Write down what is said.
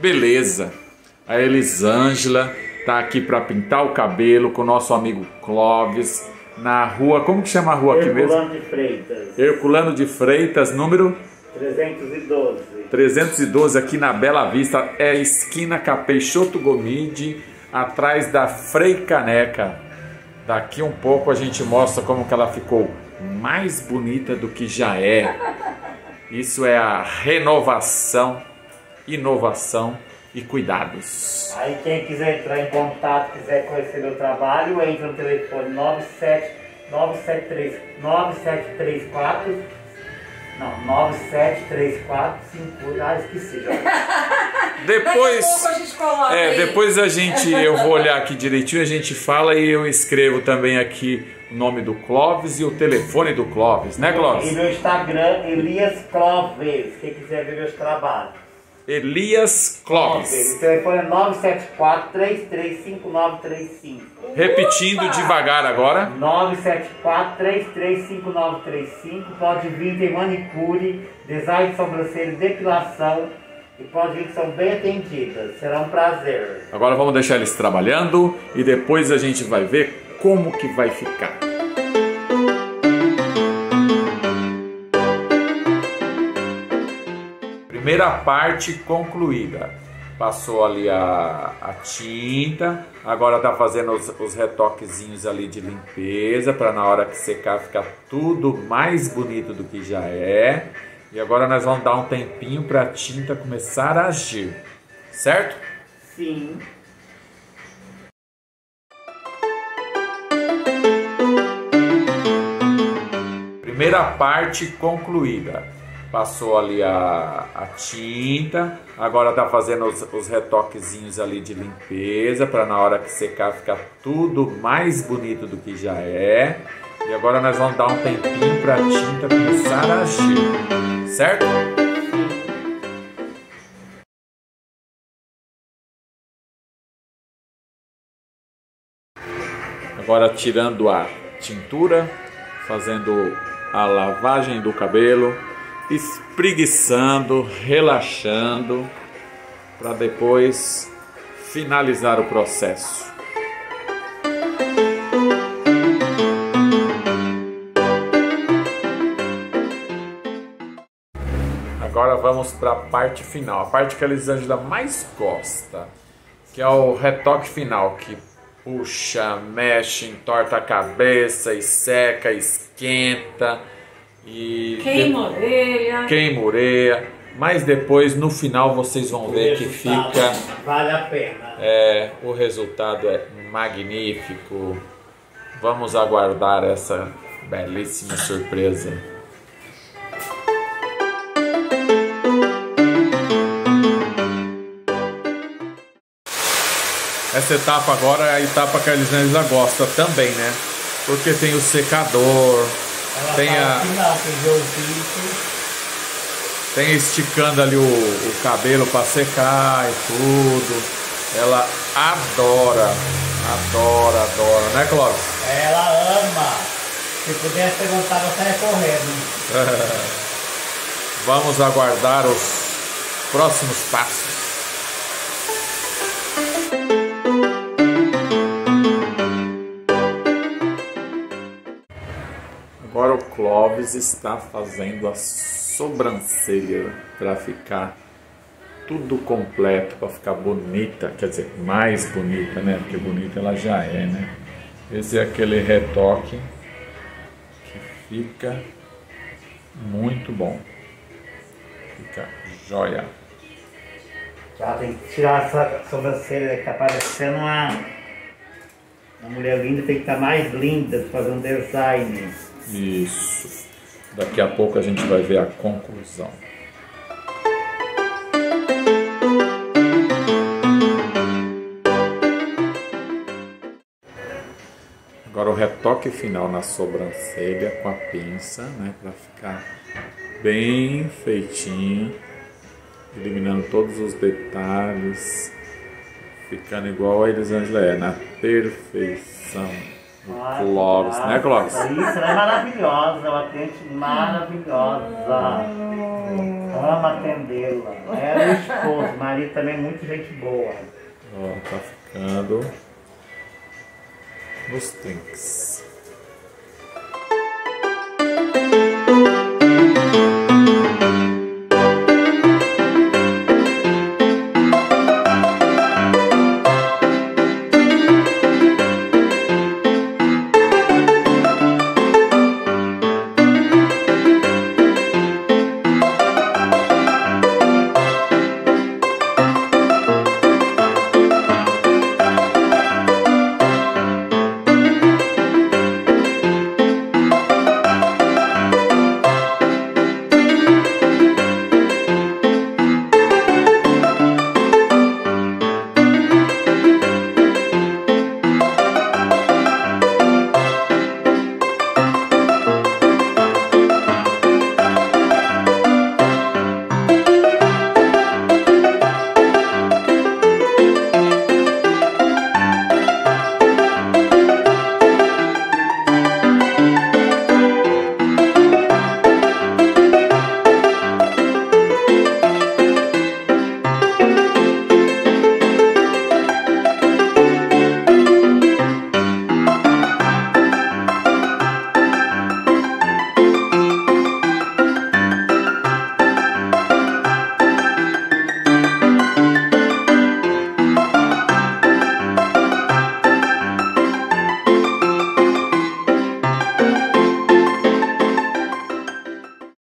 beleza. A Elisângela tá aqui para pintar o cabelo com o nosso amigo Clóvis na rua, como que chama a rua aqui mesmo? Herculano de Freitas. Herculano de Freitas, número 312. 312 aqui na Bela Vista, é esquina Capeixoto Gomide, atrás da Frei Caneca. Daqui um pouco a gente mostra como que ela ficou mais bonita do que já é. Isso é a renovação, inovação e cuidados. Aí quem quiser entrar em contato, quiser conhecer meu trabalho, entra no telefone 9734 esqueci já. Depois eu vou olhar aqui direitinho, a gente fala e eu escrevo também aqui o nome do Clóvis e o telefone do Clóvis, né, Clóvis? E meu Instagram, Elias Clóvis, quem quiser ver meus trabalhos. Elias Clóvis. O telefone é 974-335935. Repetindo devagar agora. 974-335935. Pode vir, tem manicure, design de sobrancelha, depilação. E pode vir que são bem atendidas. Será um prazer. Agora vamos deixar eles trabalhando e depois a gente vai ver como que vai ficar. Primeira parte concluída. Passou ali a tinta, agora tá fazendo os retoquezinhos ali de limpeza para na hora que secar ficar tudo mais bonito do que já é. E agora nós vamos dar um tempinho para a tinta começar a agir, certo? Sim. Primeira parte concluída. Passou ali a tinta, agora tá fazendo os retoquezinhos ali de limpeza para na hora que secar ficar tudo mais bonito do que já é. E agora nós vamos dar um tempinho para a tinta começar a agir, certo? Agora tirando a tintura, fazendo a lavagem do cabelo, espreguiçando, relaxando, para depois finalizar o processo. Agora vamos para a parte final, a parte que a Elisângela mais gosta, que é o retoque final, que puxa, mexe, entorta a cabeça, e seca, esquenta e queima a orelha, mas depois no final vocês vão ver que fica, vale a pena. O resultado é magnífico. Vamos aguardar essa belíssima surpresa. Essa etapa agora é a etapa que a Elisângela gosta também, né? Porque tem o secador, tem esticando ali o cabelo para secar e tudo. Ela adora, né, Clóvis? Ela ama. Se pudesse perguntar, eu saia correndo. Vamos aguardar os próximos passos. Agora o Clóvis está fazendo a sobrancelha para ficar tudo completo, para ficar bonita, quer dizer, mais bonita, né? Porque bonita ela já é, né? Esse é aquele retoque que fica muito bom, fica joia. Já tem que tirar essa sobrancelha, que tá parecendo uma mulher linda, tem que estar mais linda, fazer um design. Isso. Daqui a pouco a gente vai ver a conclusão. Agora o retoque final na sobrancelha com a pinça, né, para ficar bem feitinho, eliminando todos os detalhes, ficando igual a Elisângela é, na perfeição. Clóvis, né, Clóvis? Isso, ela é maravilhosa, uma cliente maravilhosa. Ama atendê-la. Ela e o esposo, o marido também é muito gente boa. Ó, tá ficando nos trinques.